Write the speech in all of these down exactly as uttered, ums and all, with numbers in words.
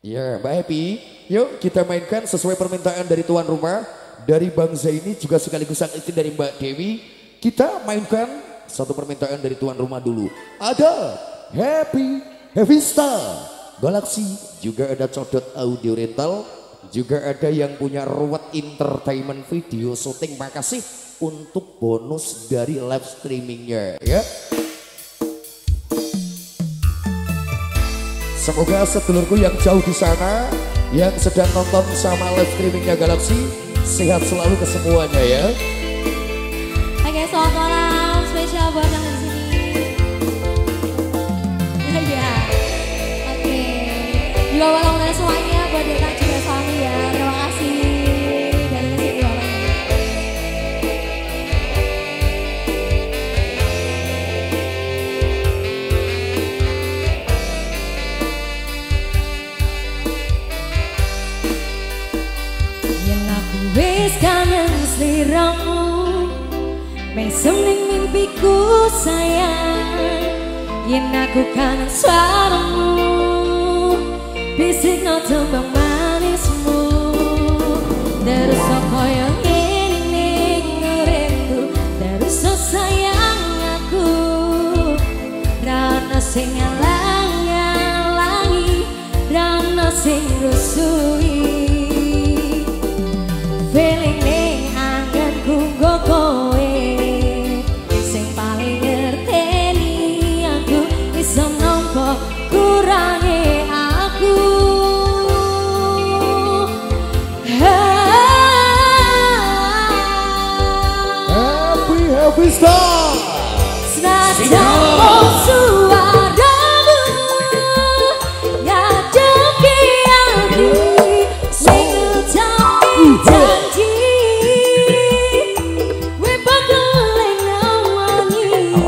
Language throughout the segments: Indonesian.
Ya, Mbak Happy, yuk kita mainkan sesuai permintaan dari tuan rumah, dari Bang Zaini juga sekaligus sang istri dari Mbak Dewi. Kita mainkan satu permintaan dari tuan rumah dulu. Ada Happy, Happy Star, Galaxy, juga ada Codot Audio Rental, juga ada yang punya Ruwet Entertainment Video Shooting. Makasih untuk bonus dari live streamingnya ya. Semoga sedulurku yang jauh di sana, yang sedang nonton sama live streamingnya Galaxy, sehat selalu ke semuanya ya. Oke, selamat malam spesial buat yang di sini. Ya, oke. Juga malam dari semuanya buat Dita juga suami ya. Terima kasih dari sini malam. Yang aku wis kangen sliramu, mesem ning mimpiku sayang. Yen aku kangen suaramu, bisik no tembang manismu. Terus koyo ngene ning uripku, terus sayang aku. Rana sing ngalang-alangi, rana sing rusui. Feeling ning anganku nggo kowe, sing paling ngerteni aku, iso nampa kurange aku. Happy Happy Star, Senajan suaramu ngadepi aku, sing ngucapi janji we bakal nemoni.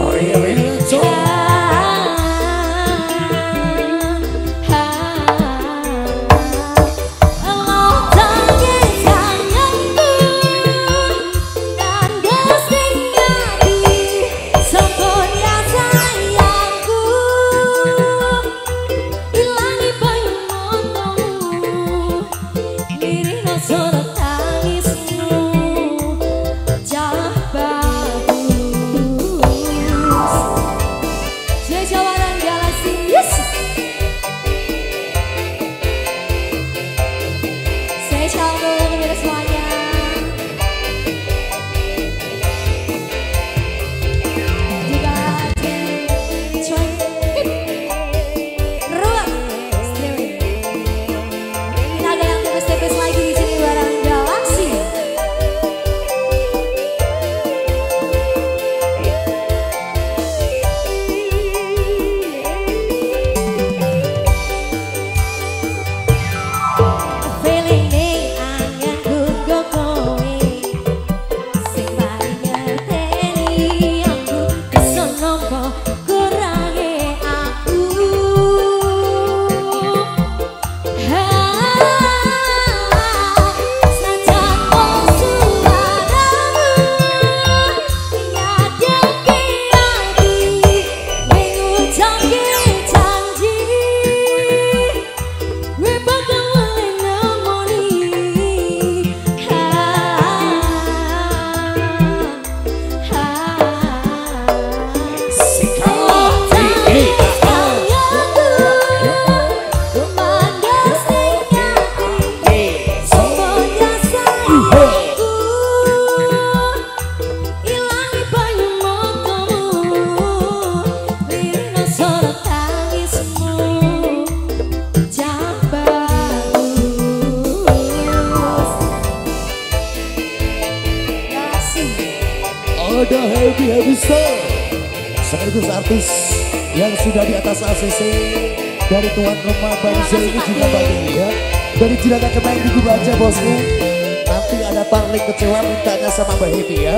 Ada Happy Happy Star, sekaligus artis yang sudah di atas A C C dari tuan rumah Bang Zaini juga bagi ya. Dari Jiragan Kemenang di aja bosku. Nanti ada paling kecewa mintanya sama Mbak Happy ya.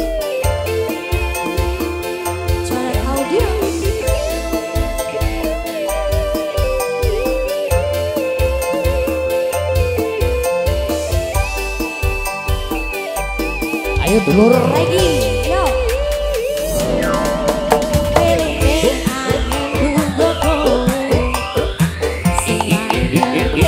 Ayo dulur Lagi, yo. Feeling it, I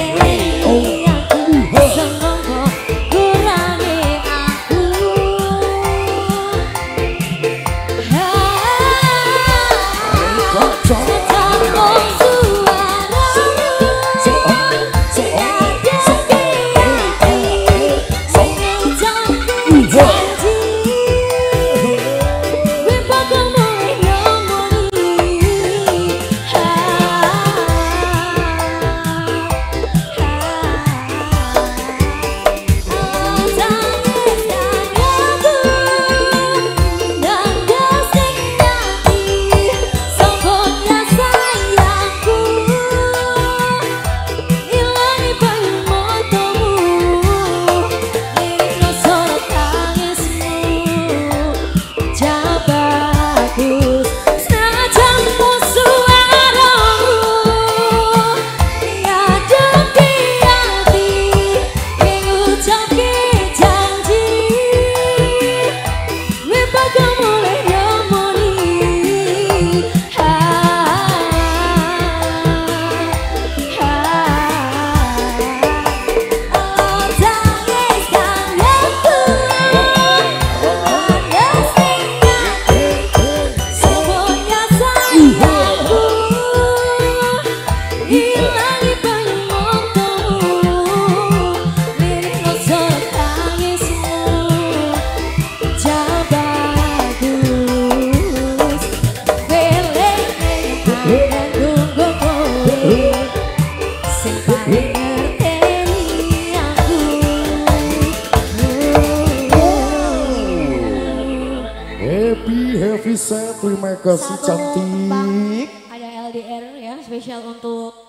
kasih Satu tembang cantik. ada L D R ya, spesial untuk